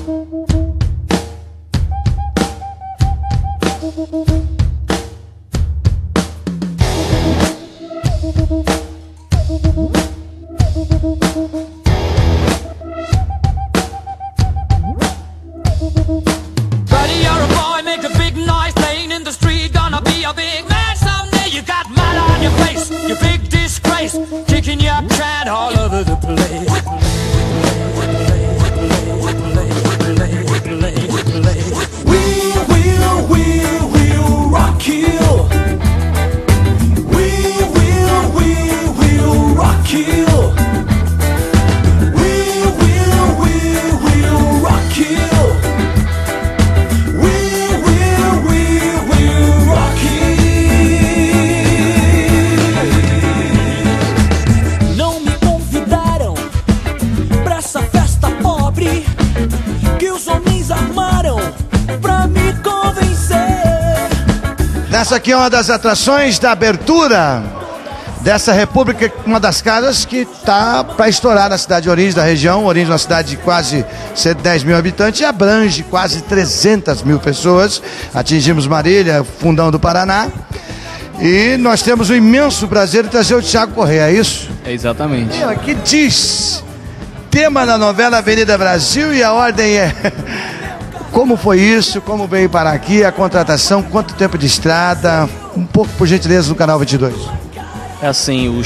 Buddy, you're a boy, make a big noise, playing in the street, gonna be a big man someday. You got mud on your face, you big disgrace, kicking your can all over the place. We'll rock you. We'll rock you. We'll rock you. Não me convidaram pra essa festa pobre que os homens armaram pra me convencer. Essa aqui é uma das atrações da abertura dessa república, uma das casas que tá para estourar na cidade de Ourinhos, da região. Ourinhos é uma cidade de quase 110 mil habitantes e abrange quase 300 mil pessoas. Atingimos Marília, fundão do Paraná. E nós temos o imenso prazer de trazer o Thiago Corrêa, é isso? É exatamente. E aqui diz, tema da novela Avenida Brasil, e a ordem é... Como foi isso? Como veio parar aqui? A contratação? Quanto tempo de estrada? Um pouco, por gentileza, no Canal 22. É assim,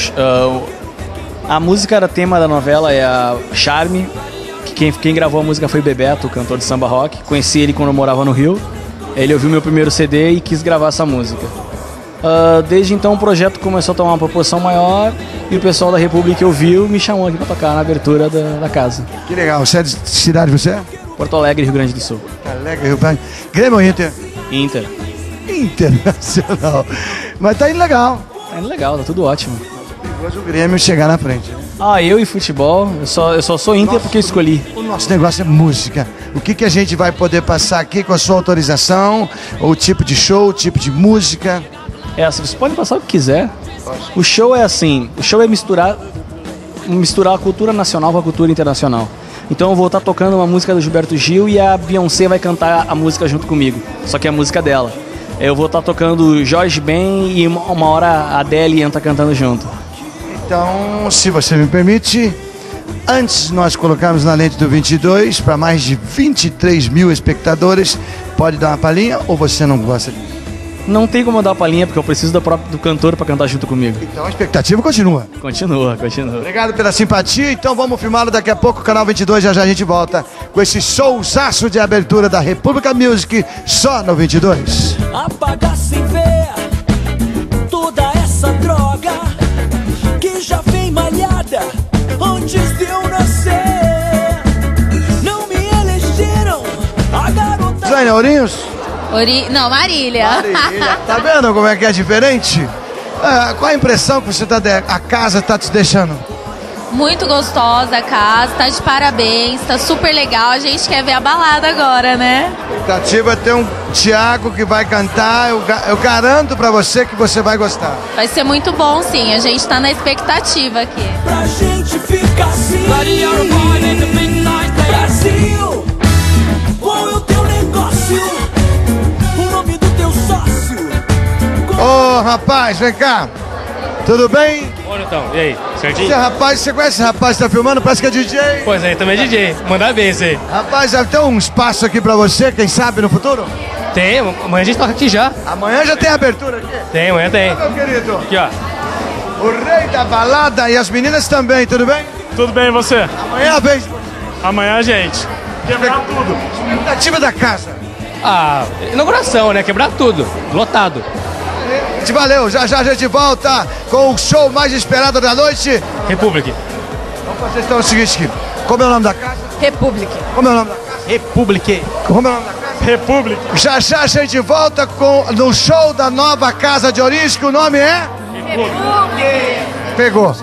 a música era tema da novela, é a Charme. Quem gravou a música foi o Bebeto, cantor de samba rock. Conheci ele quando eu morava no Rio. Ele ouviu meu primeiro CD e quis gravar essa música. Desde então o projeto começou a tomar uma proporção maior e o pessoal da República ouviu e me chamou aqui para tocar na abertura da casa. Que legal. Você é de que cidade você é? Porto Alegre, Rio Grande do Sul. Alegre, Rio Grande. Grêmio ou Inter? Inter. Internacional. Mas tá indo legal. Tá indo legal, tá tudo ótimo. Depois o Grêmio chegar na frente. Eu e futebol, eu só sou Inter porque eu escolhi. O nosso negócio é música. O que a gente vai poder passar aqui com a sua autorização? O tipo de show, o tipo de música? Você pode passar o que quiser. O show é assim, o show é misturar a cultura nacional com a cultura internacional. Então eu vou estar tocando uma música do Gilberto Gil e a Beyoncé vai cantar a música junto comigo, só que é a música dela. Eu vou estar tocando Jorge Ben e uma hora a Adele entra cantando junto. Então, se você me permite, antes de nós colocarmos na lente do 22, para mais de 23 mil espectadores, pode dar uma palhinha ou você não gosta disso? Não tem como eu dar a palhinha, porque eu preciso do cantor para cantar junto comigo. Então a expectativa continua. Continua. Obrigado pela simpatia. Então vamos filmá-lo daqui a pouco, Canal 22, já a gente volta com esse showzaço de abertura da República Music, só no 22. Apagar sem ver toda essa droga que já vem malhada antes de eu nascer. Não me elegeram a garota... Zaina Ourinhos? Não, Marília. Tá vendo como é que é diferente? Qual a impressão que você a casa tá te deixando? Muito gostosa a casa, tá de parabéns, tá super legal. A gente quer ver a balada agora, né? A expectativa é ter um Thiago que vai cantar. Eu garanto pra você que você vai gostar. Vai ser muito bom, sim. A gente tá na expectativa aqui. Pra gente ficar assim. Brasil, qual é o teu negócio? O nome do teu sócio? Ô, rapaz, vem cá. Tudo bem? Bom, então, e aí? Certinho? Você conhece esse rapaz que tá filmando? Parece que é DJ. Pois é, também é DJ. Mandar bem isso aí. Rapaz, deve ter um espaço aqui pra você, quem sabe, no futuro? Tem, amanhã a gente toca aqui já. Amanhã já tem abertura aqui? Tem, amanhã tem. Meu querido. Aqui, ó. O rei da balada e as meninas também, tudo bem? Tudo bem, e você? Amanhã é a vez. Amanhã, gente. Quebrar tudo. Expectativa da casa. Inauguração, né? Quebrar tudo. Lotado. Valeu, já a gente volta com o show mais esperado da noite. República. Vamos fazer então o seguinte aqui. Como é o nome da casa? República. Como é o nome da casa? República. Como é o nome da casa? República. Já a gente volta no show da nova Casa de Ourinhos, que o nome é? República. Pegou.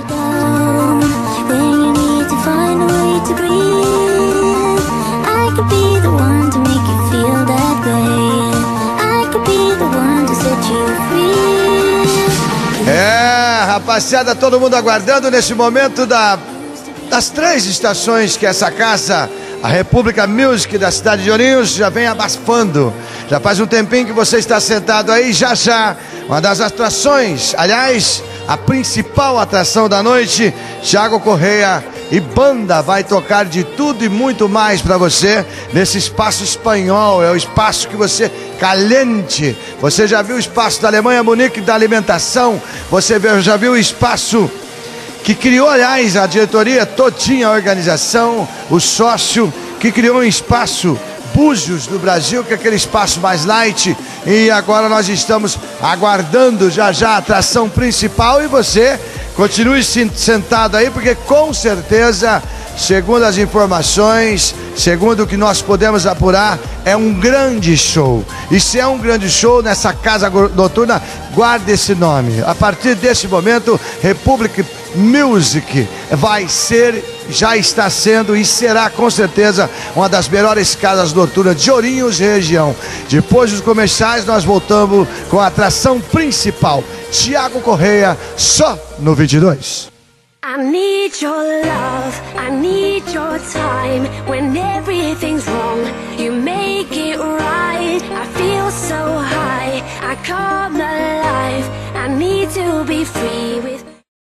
Rapaziada, todo mundo aguardando nesse momento das 3 estações que essa casa A República Music da cidade de Ourinhos já vem abafando. Já faz um tempinho que você está sentado aí, já. Uma das atrações, aliás, a principal atração da noite, Thiago Correia e banda vai tocar de tudo e muito mais para você nesse espaço espanhol. É o espaço que você caliente. Você já viu o espaço da Alemanha Munique da alimentação? Você já viu o espaço que criou, aliás, a diretoria todinha, a organização, o sócio, que criou um espaço Búzios do Brasil, que é aquele espaço mais light, e agora nós estamos aguardando já a atração principal, e você continue sentado aí, porque com certeza, segundo as informações, segundo o que nós podemos apurar, é um grande show. E se é um grande show nessa casa noturna, guarde esse nome. A partir desse momento, Republic Music vai ser, já está sendo e será com certeza uma das melhores casas noturnas de Ourinhos e região. Depois dos comerciais, nós voltamos com a atração principal, Thiago Correia, só no 22. I need your love, I need your time. When everything's wrong, you make it right. I feel so high, I come alive. I need to be free.